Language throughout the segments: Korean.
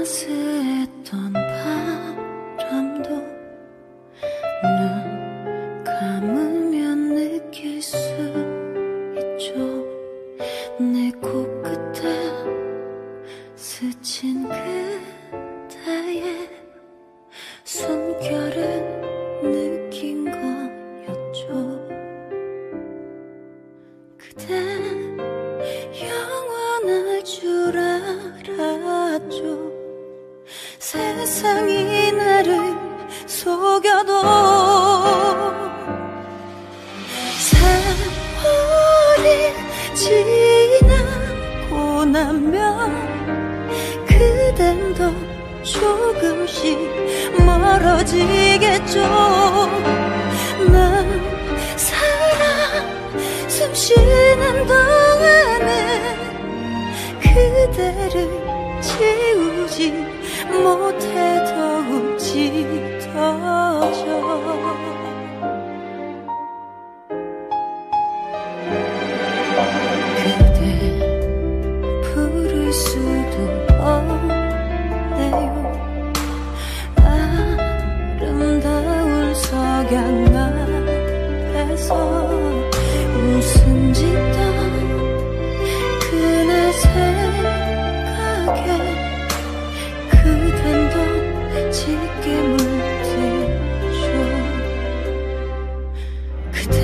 따스했던 바람도 눈 감으면 느낄 수 있죠. 내 코끝에 스친 그대의 숨결은 느낀 거였죠. 그대 영원할 줄 알았죠. 세상이 나를 속여도 세월이 지나고 나면 그댄 더 조금씩 멀어지겠죠. 난 살아 숨 쉬는 동안에 그대를 지우지 못해 더욱 짙어져. 그대 부를 수도 없네요. 아름다운 석양 앞에서 웃음 짓던 그날 생각에 그댄 더 짙게 물들죠. 그댄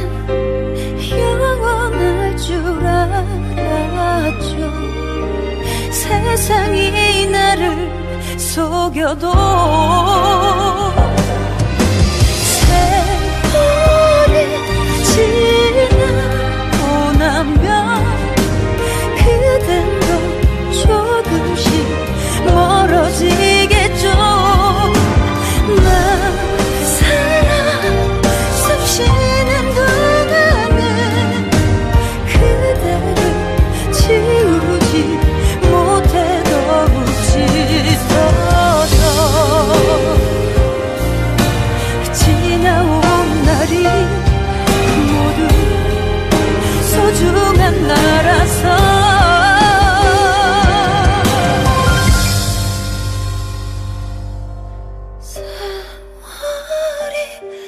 영원할 줄 알았죠. 세상이 나를 속여도 세월이 지나고 나면 그댄 더 조금씩 멀어지겠죠. 난 살아 숨 쉬는 동안에 그대를 지우지 못해 더욱 짙어져. 지나온 날이 모두 소중한 나라서 세월이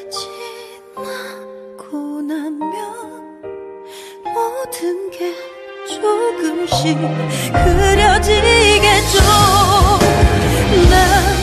지나고 나면 모든 게 조금씩 흐려지겠죠. 난